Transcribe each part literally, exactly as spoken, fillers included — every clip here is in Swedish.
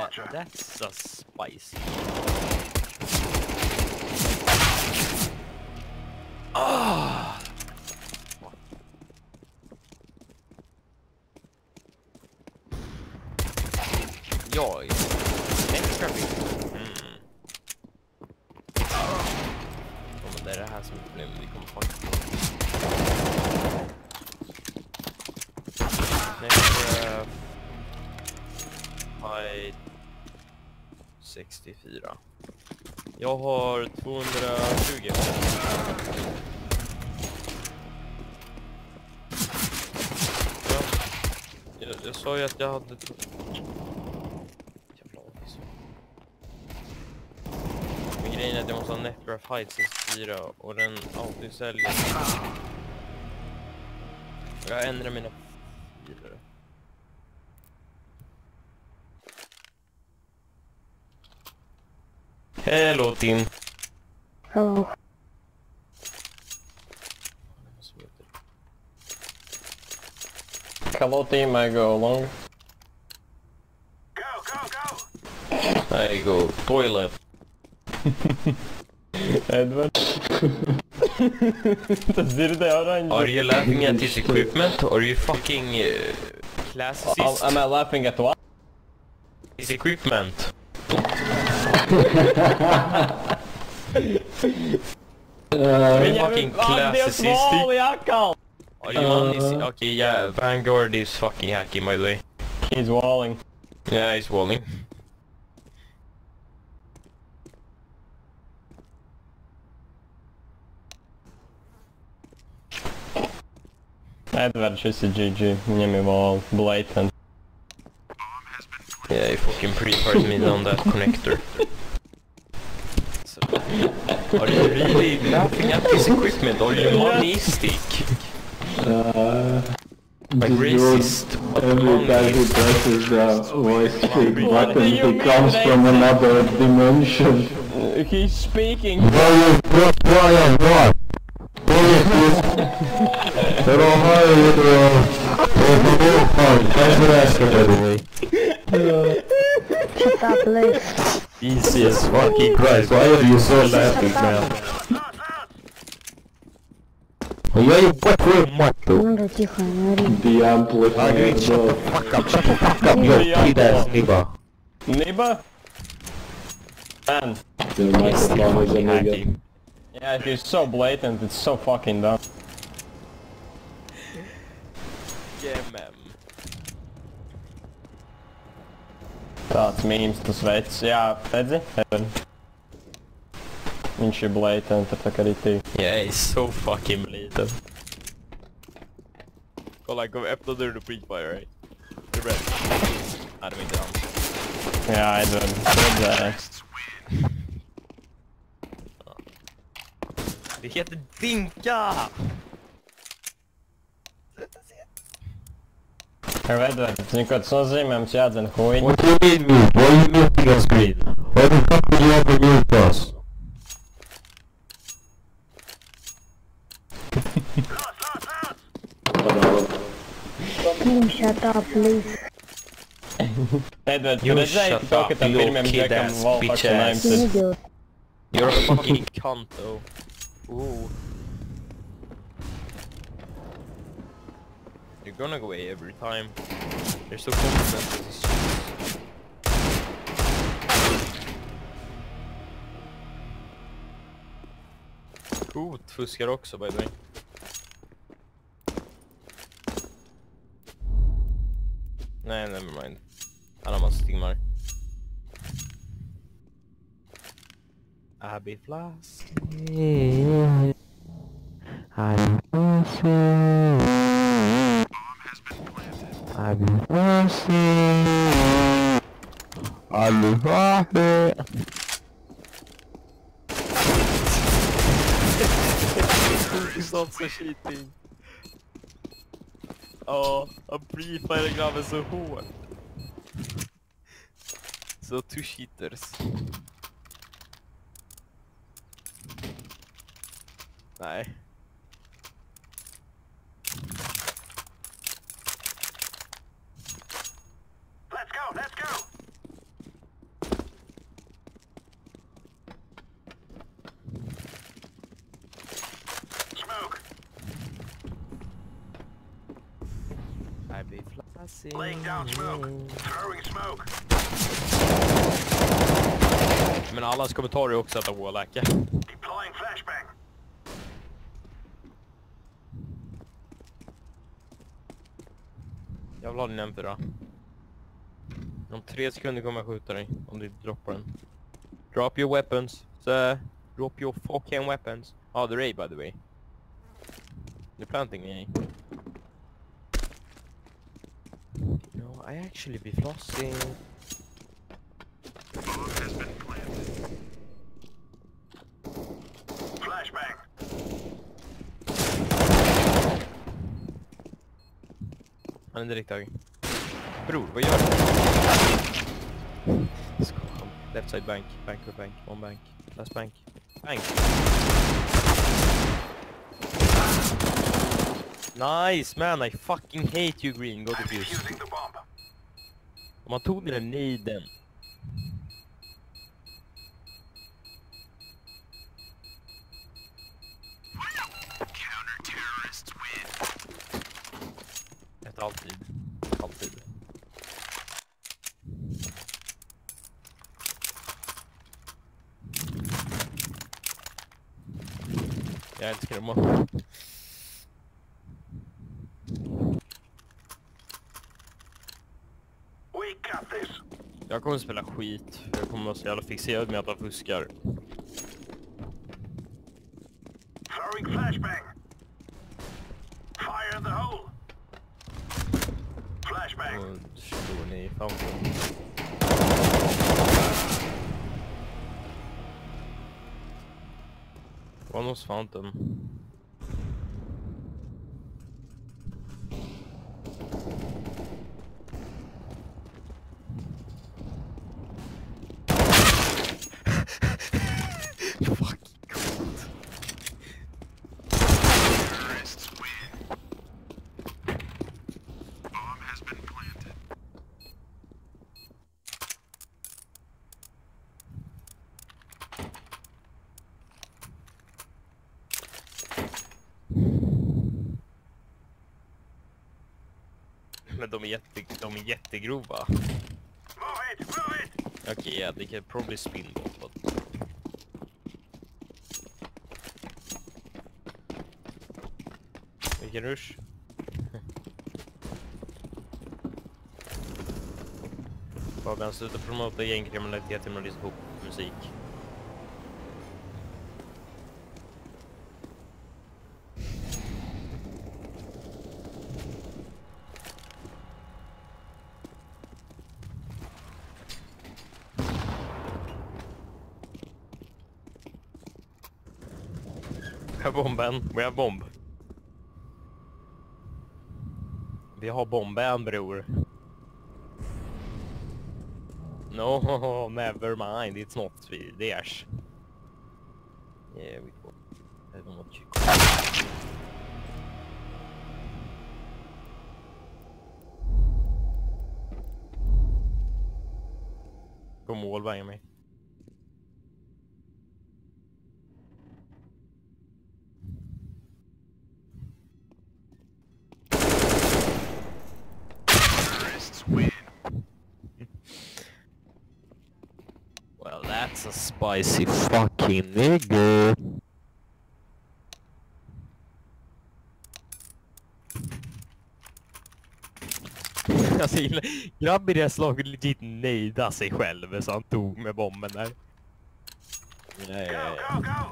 That's a spicy. Ah! Jag är extra big. Mm. Ja, men det är det här som är problemet. Vi kommer faktiskt nästa fight sextiofyra. Jag har tvåhundratjugo. Ja. Jag, jag sa ju att jag hade men grejen är att jag måste ha Netgraph Height sextiofyra och den autosäljer. Jag ändrar mina filer. Hello Tim. Hello. Hello team, I go along. Go, go, go! I go toilet. Edward. Are you laughing at his equipment? Are you fucking uh, classicist? Am I laughing at what? His equipment. Are you fucking classicist? Are you on his... Okay, yeah, Vanguard is fucking hacking by the way. He's walling. Yeah, he's walling. Edward just a G G, nie mi wall, blatant. Yeah, he fucking pre-fired me on that connector. So, are you really laughing at this equipment? Are you monistic? Uh, Like racist, but every guy who monistic. presses the voice click What button, do you he mean comes they from say- another dimension. Uh, he's speaking. Shut up, please. Jesus fucking Christ, why are you so laughing, man? Я ебать твою мать тут. Надо тихо, не ори. The amplifier above. Fuck up, shut the fuck up, you kid ass nigga. Niba? Man. The microphone is a nigga. Hacking. Yeah, he's so blatant, it's so fucking dumb. Yeah, man. Tāds memes, tas veids, jā, redzi? Viņš ir blatant, tā kā arī tī. Yeah, he's so fucking blatant. Kolla, kom öppna dörren och pre-fire, right? Är du beredd? Nej, det var inte han. Jā, Edward, redzēju. Det heter dinka! Ar Edward, zini, ko tas nozīmē, mums jādzina huiņi. What do you mean mute? Why are you muting us, Green? Why the fuck would you ever mute us? Shut up, please. Edvard, tu You redzēji shut to, up, ka tam you pirmiem kid džekam ass, vēl bitch fucking ass. Ты names. идиот. You're a fucking cunt, though. Ooh. You're gonna go away every time. You're so confident with this shit. Coot fuskar också, by the way. Nej, never mind. Han har massa timmar. I be flasky. I be flasky. I be flasky. I be flasky. It's not so cheating. Ja, han pre-firar grabben så hårt. Så two cheaters. Nej. Let's go, let's go! passing. Laying down smoke. Throwing smoke. Men allas kommentarer är också att det går läka. Deploying flashbang. Jag vill ha din M fyra. Om tre sekunder kommer jag skjuta dig om du droppar den. Drop your weapons. Så, drop your fucking weapons. Ah, oh, they're A by the way. They're planting A. No, I actually be flossing. Flashbang. Han är direkt hög. Bror, vad gör du? Left side bank, bank or bank, one bank, last bank, bank. Nice man, I fucking hate you green, go defuse. Defusing the bomb. Om man tog den där niden. Counter-terrorists win. Ett alltid. Alltid. Jag älskar dem. We got this. Jag kommer att spela skit. Jag kommer att vara så jävla fixerad med att jag fuskar. Throwing flashbang. Fire in the hole. Flashbang. Och slår ni i fountain. Var hos fountain. Fuck. Terrorists win. Bomb has been planted. Men de är jätte, de är jättegrova. Move it, move it. Okay, yeah, they can probably spin them, but... Vilken rush? Fabian, sluta promota gängkriminalitet genom att lyssna på musik. Vi har bomben, vi har bomb. Vi har bomben, bror. No, never mind, it's not theirs. Yeah, we go. I don't want you. Gå mål, vänja mig. Win. Well, that's a spicy fucking nigga. Alltså, grabb i det här slaget legit nejda sig själv så han tog med bomben där. Ja, ja, ja. Go, go, go.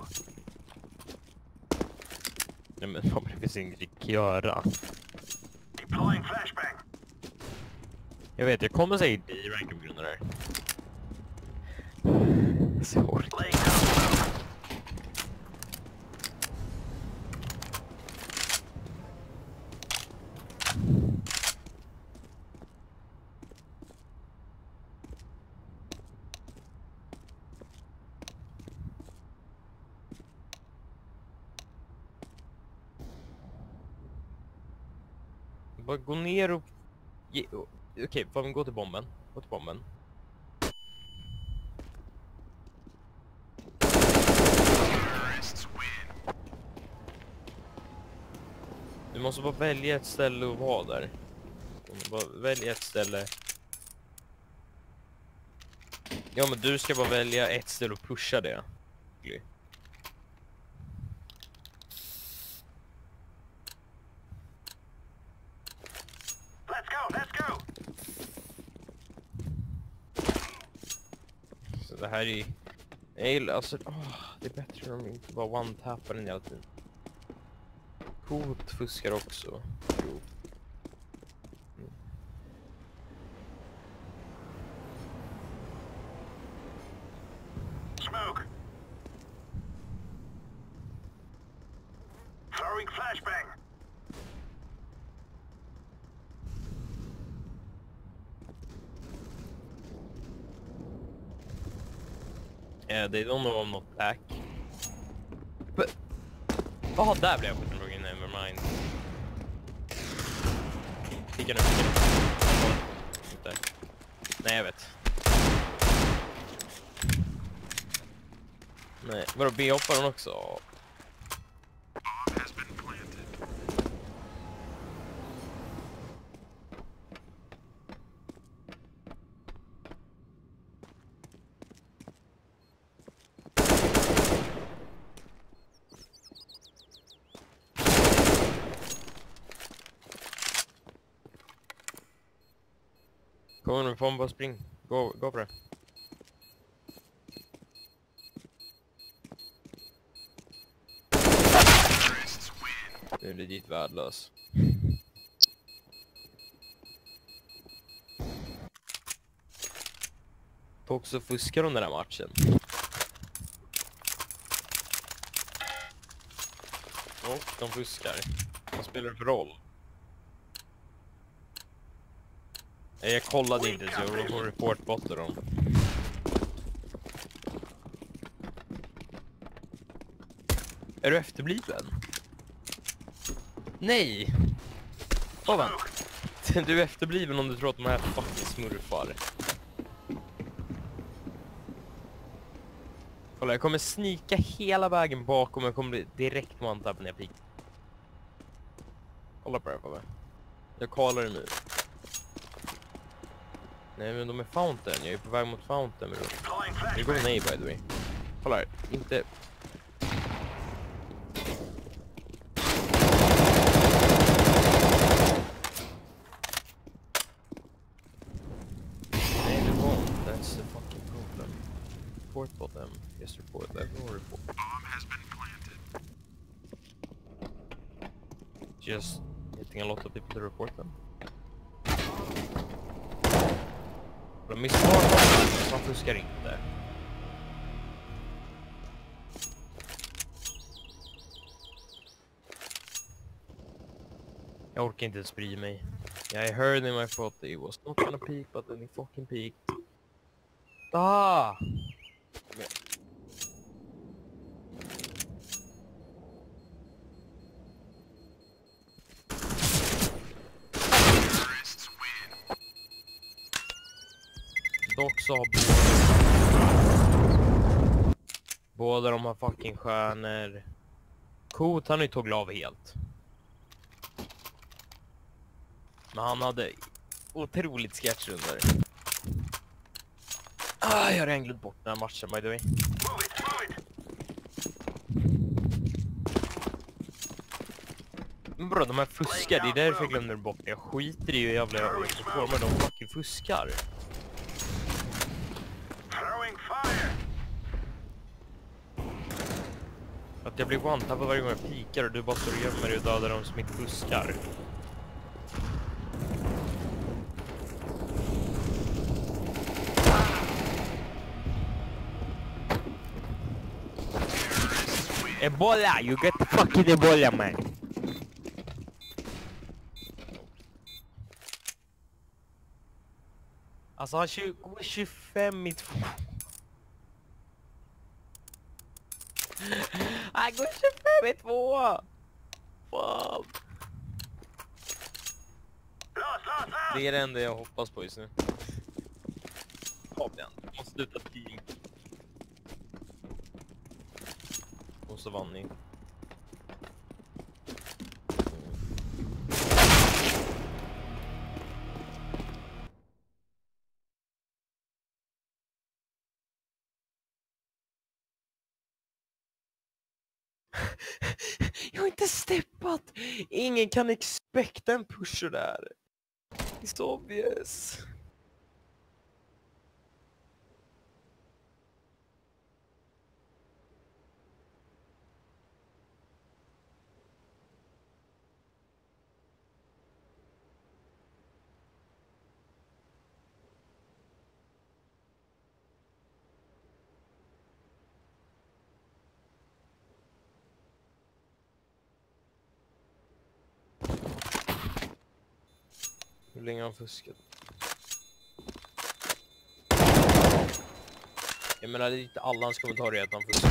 Nej, men vad det finns inget att göra. Deploying flashbang. Jag vet, jag kommer säga i rank på grund av det här. Så jag orkar. Laying down smoke. Bara gå ner och... Ge... Okej, okay, får vi gå till bomben? Gå till bomben. Terrorists win. Du måste bara välja ett ställe och vara där. Bara välj ett ställe. Ja, men du ska bara välja ett ställe och pusha det. Let's go, let's go! Så det här är... Jag gillar, alltså, åh, det är bättre om vi inte bara one-tappar den hela tiden. Coolt fuskar också. Jo. Mm. Smoke. Throwing flashbang. Yeah, they don't know I'm not back. But... Oh, där blev jag på den. Never mind. Fick jag nu. Inte. Nej, jag vet. Nej, vadå, B-hoppar hon också? Bomb has been planted. Kom nu, får bara spring. Gå, gå på det. Terrorists win. Du är legit värdelös. Folk så fuskar de den här matchen. Och de fuskar. Vad spelar det för roll? Jag kollade inte så jag får reportbotta dem. Är du efterbliven? Nej! Åh, va? Du är efterbliven om du tror att de här fucking smurfar. Kolla, jag kommer snika hela vägen bakom och jag kommer bli direkt one-tap när jag peak. Kolla på det här, jag kollar det nu. Nej, men de är fountain. Jag är på väg mot fountain. Det går nej, by the way. Kolla här. Inte... Nej, det var inte. That's the fucking problem. Report på dem. Yes, report. I will report. Bomb has been planted. Just getting a lot of people to report them. De missar man fuskar inte. Jag orkar inte ens bry mig. I heard him, I thought he was not gonna peek, but then he fucking peeked. Ah! Terrorists win. Dock så har båda... Båda de har fucking stjärnor. Kot, han har ju tagit av helt. Men han hade otroligt sketch under. Ah, jag har redan glömt bort den här matchen, by the way. Move it, move it. Men bro, de här fuskar, det är därför jag glömde bort det. Jag skiter i hur jävla former de fucking fuskar. Throwing fire. Att jag blir one-tappad varje gång jag pikar och du bara står och gömmer dig och dödar dem som inte fuskar. Ebola, you get the fucking Ebola, man. Alltså han går tjugofem i två. Han går tjugofem i två. Fan. Lost, lost, lost. Det är det enda jag hoppas på just nu. Fabian, du måste sluta team. Och så vann ni. Jag har inte steppat! Ingen kan expecta en pusher där. It's obvious. Hur länge har han fuskat? Jag menar, det är inte alla hans kommentarer att han fuskar.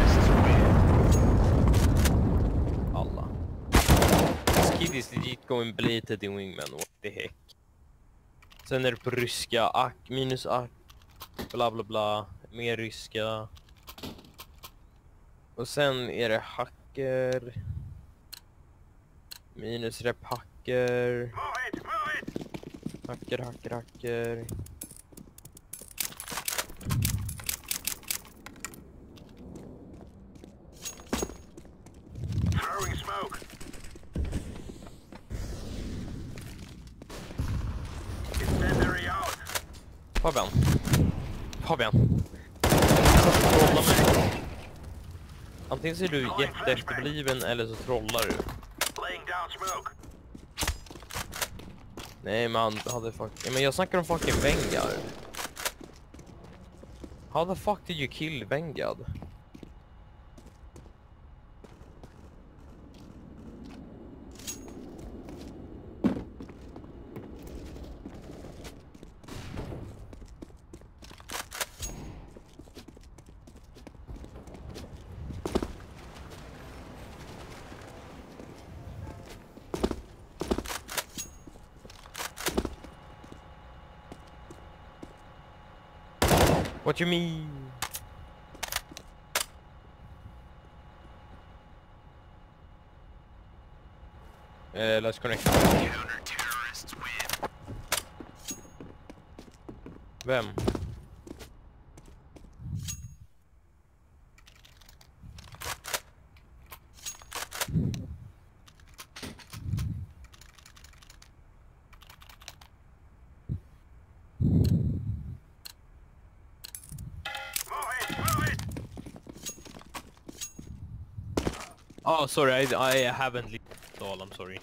Alla. This kid is legit going belated in Wingman, what the heck. Sen är det på ryska, ack, minus ack, bla bla bla, mer ryska. Och sen är det hacker. Minus rep hacker. Move it, move it! Hacker, hacker, hacker. Throwing smoke. Incendiary out. Fabian. Fabian. Trolla mig. Antingen så är du jätteefterbliven eller så trollar du. Laying down smoke. Nej, men han hade fuck... Ja, men jag snackar om fucking Vanguard. How the fuck did you kill Vanguard? What you mean? Uh, let's connect. Counter-terrorists win. Vem? Oh, sorry, I, I haven't leaked at all, I'm sorry.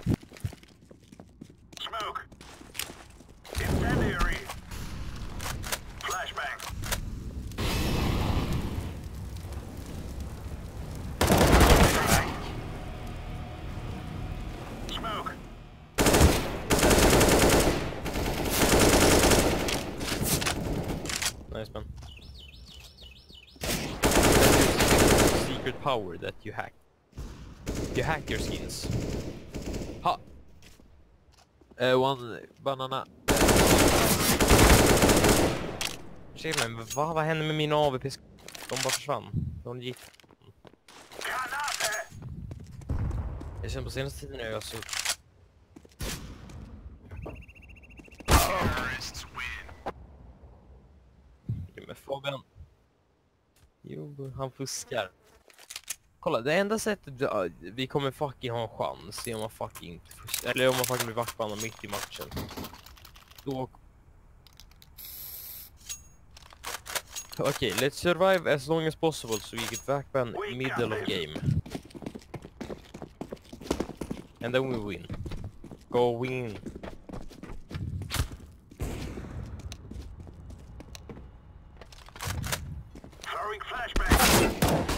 Smoke. Incendiary. Flashbang. Smoke. Nice, man. Secret power that you hack. You hack your skins. Ha! Uh, one banana. Tjej, men vad, vad hände med mina A V P? De bara försvann. De gick. Granate. Jag känner på senaste tiden är jag så... Terrorists win. Men Fabian... Jo, han fuskar. Kolla, det enda sättet uh, vi kommer fucking ha en chans är om man fucking inte fuskar. Eller om man fucking blir vaktbannad mitt i matchen. Då... Okay, let's survive as long as possible so we get backban middle of game. And then we win. Go win. Throwing flashbang.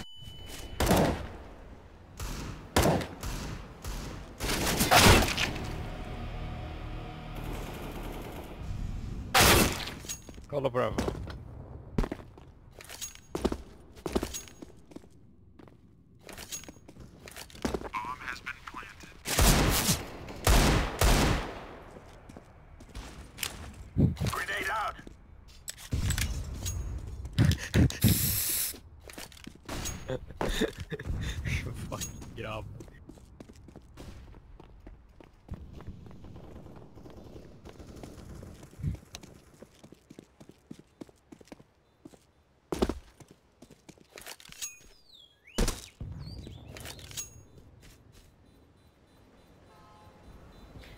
Kolla på det här. Bomb has been planted. Grenade out. Fuck, grabb.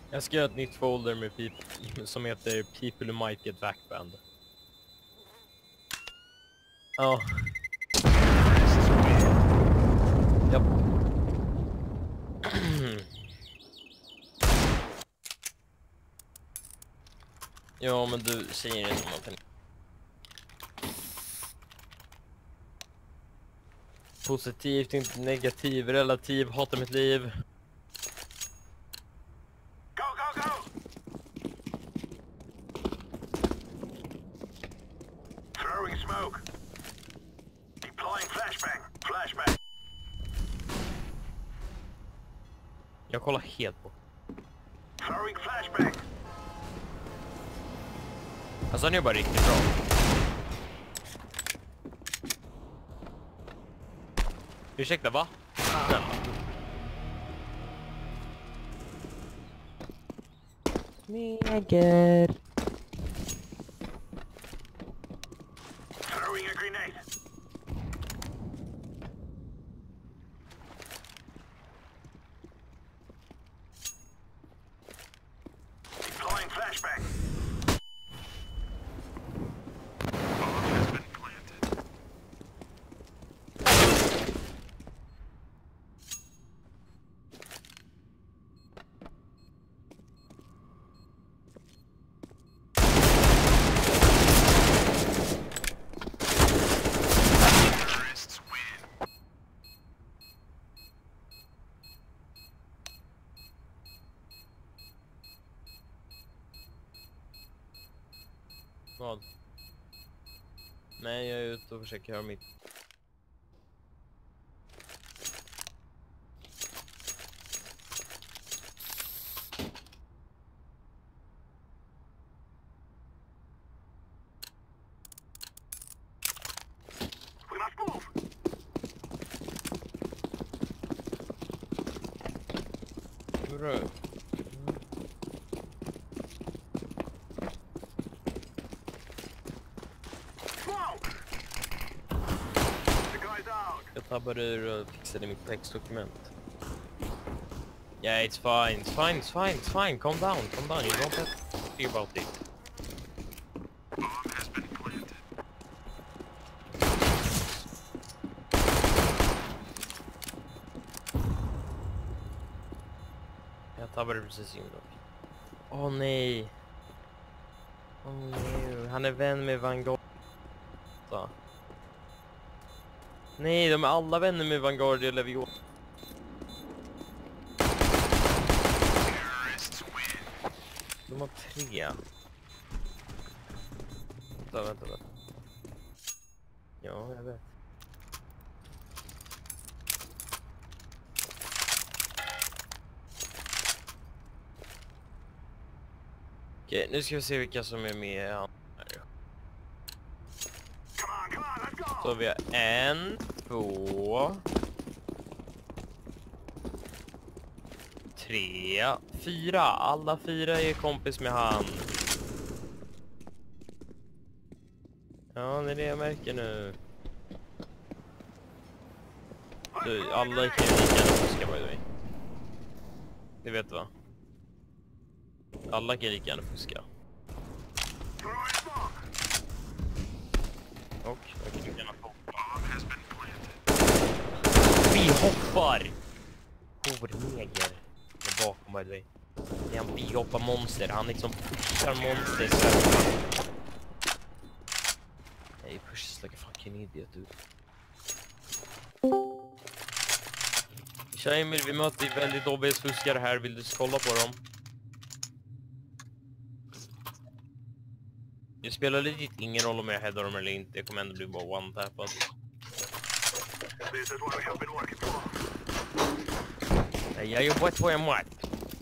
Jag ska göra ett nytt folder med peop- som heter People Who Might Get Backband. Ja. Japp. Ja, men du säger inte någonting. Positivt, inte negativ, relativ, hatar mitt liv. Go, go, go! Throwing smoke. Deploying flashbang. Flashbang. Jag kollar helt på. Throwing flashbang. Alltså han är bara riktigt bra. Ursäkta, va? Ja. Neger. Throwing a grenade. Deploying flashbang. Bomb has been planted. Terrorists win. Vad? Nej, jag är ute och försöker göra mitt. We must move. Hurra. Smoke. The guy's out. Jag tabbade ur och fixade mitt textdokument. Yeah, it's fine, it's fine, it's fine, it's fine. Calm down, calm down. You don't have to think about it. Bomb has been planted. Jag tabbade precis in dock. Åh nej. Åh nej. Han är vän med Vanguard. Nej, de är alla vänner med Vanguard eller Leviosa. Terrorists win. De har tre. Vänta, vänta, vänta. Ja, jag vet. Okej, nu ska vi se vilka som är med här. Come on, come on, let's go. Så vi har en, två, tre, fyra. Alla fyra är kompis med han. Ja, det är det jag märker nu. Du, alla kan ju lika gärna fuska, by the way. Det vet du, va? Alla kan lika gärna fuska. Throwing smoke. Och jag kan lika gärna hoppa. Bomb has been planted. Vi hoppar! Horneger. Är bakom, by the way. Det är en bihoppa monster. Han liksom pushar monster. He pushes like a fucking idiot, dude. Tja Emil, vi möter väldigt obvious fuskare här. Vill du kolla på dem? Jag spelar lite ingen roll om jag headar dem eller inte. Jag kommer ändå bli bara one-tappad. This is what we have been working for. Jag jobbar på en mark.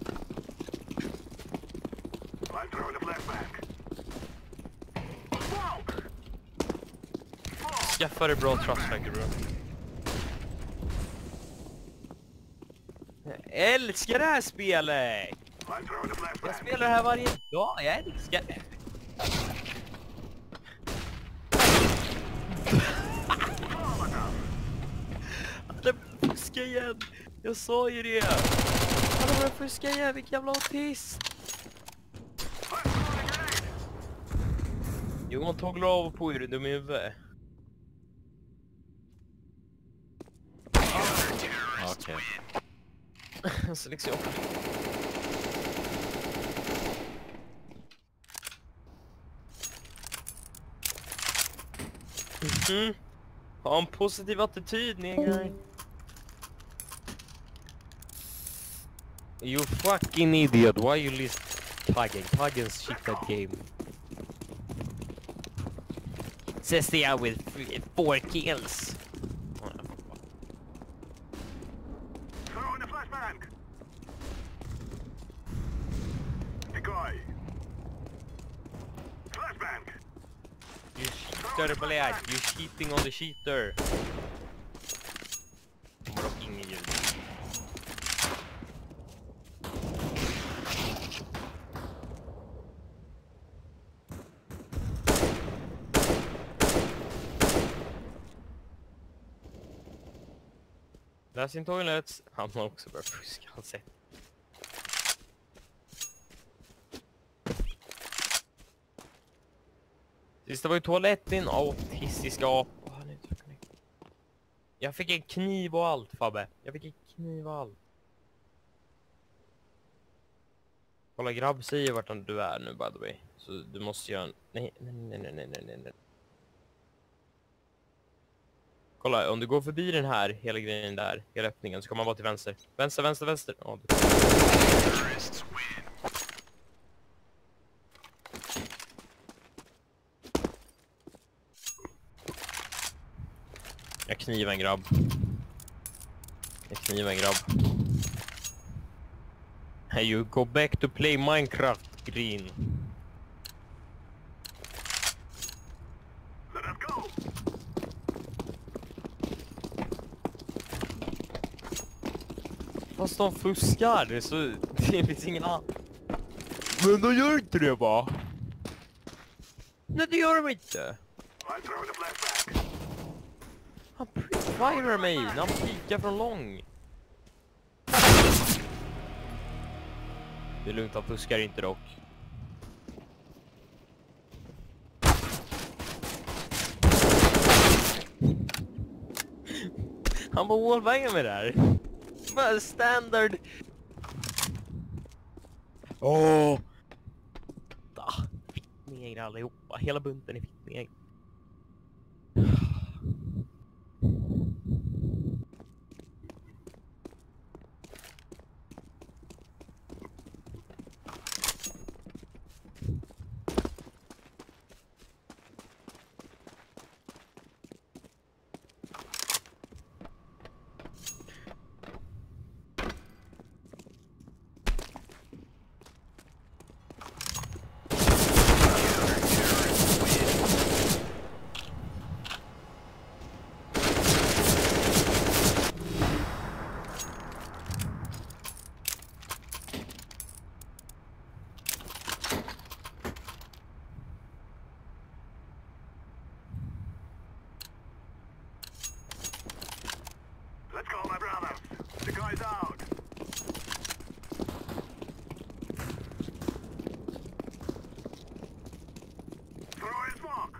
I'm throwing a flashbang. Smoke. Skaffa dig bra trust factor, bro. Jag älskar det här spelet! I'm throwing a Jag flashbang. spelar det här varje dag, jag älskar det. Han fuskar igen. Jag sa ju det. Kolla vad jag fuskar igen, vilken jävla autist! Johan toglar av på er, dum i huvudet. Okej. Selektion. Mhm. Ha en positiv attityd, negrar. You fucking idiot, why you list Taggen? Taggen's shit at game. Says the out with three, four kills. Throwing a flashbang. Decoy. Flashbang. You cheater, blad. You cheating on the cheater. Bara ingen ljud. Läs in toilets. Han har också börjat fuska, han sett. Sista var ju toaletten, autistiska apa. Jag fick en kniv och allt, Fabbe. Jag fick en kniv och allt. Kolla, grabb säger vart du är nu, by the way. Så du måste göra en... Nej, nej, nej, nej, nej, nej, nej. Kolla, om du går förbi den här, hela grejen där, hela öppningen, så kommer man vara till vänster. Vänster, vänster, vänster. Ja, du... Jag knivar en grabb. Jag knivar en grabb. Hey, you go back to play Minecraft, green. Let us go. Fast de fuskar, så det finns ingen annan. Men då gör inte det, va? Nej, det gör de inte. I'm throwing a flashbang. Han pre-firar mig när han pikar från lång. Det är lugnt, han fuskar inte dock. Han bara wallbangar med det här. Bara standard. Åh! Oh. Fittnegrar allihopa. Hela bunten är fittnegrar. Let's go, my brothers. The guy's out. Throw in smoke.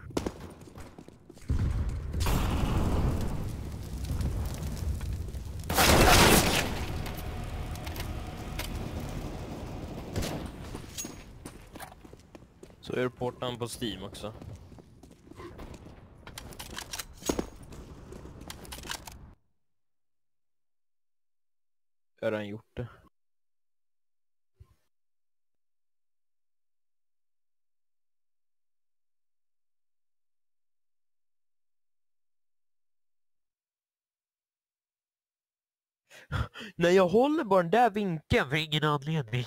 Så är porten på Steam också. Har han gjort det? Nej, jag håller bara den där vinkeln för ingen anledning.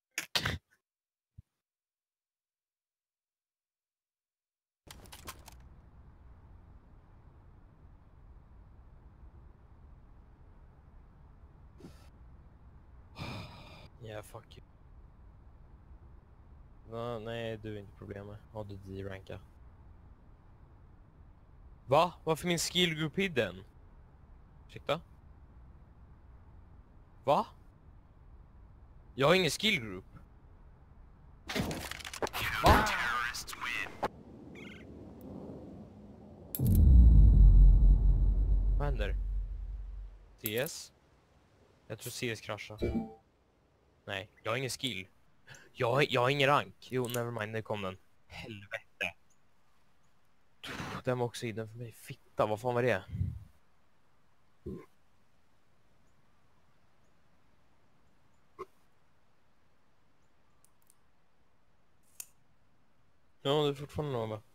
Yeah, fuck you. Va? Nej, du är inte problemet. Har du D-ranka? Va? Varför min skill group hidden? Ursäkta? Va? Jag har ingen skill group. Va? Vad händer? C S? Jag tror C S kraschar. Nej, jag har ingen skill. Jag, har- jag har ingen rank. Jo, nevermind, nu kom den. Helvete. Den var också inne för mig. Fitta, vad fan var det? Ja, det är fortfarande något.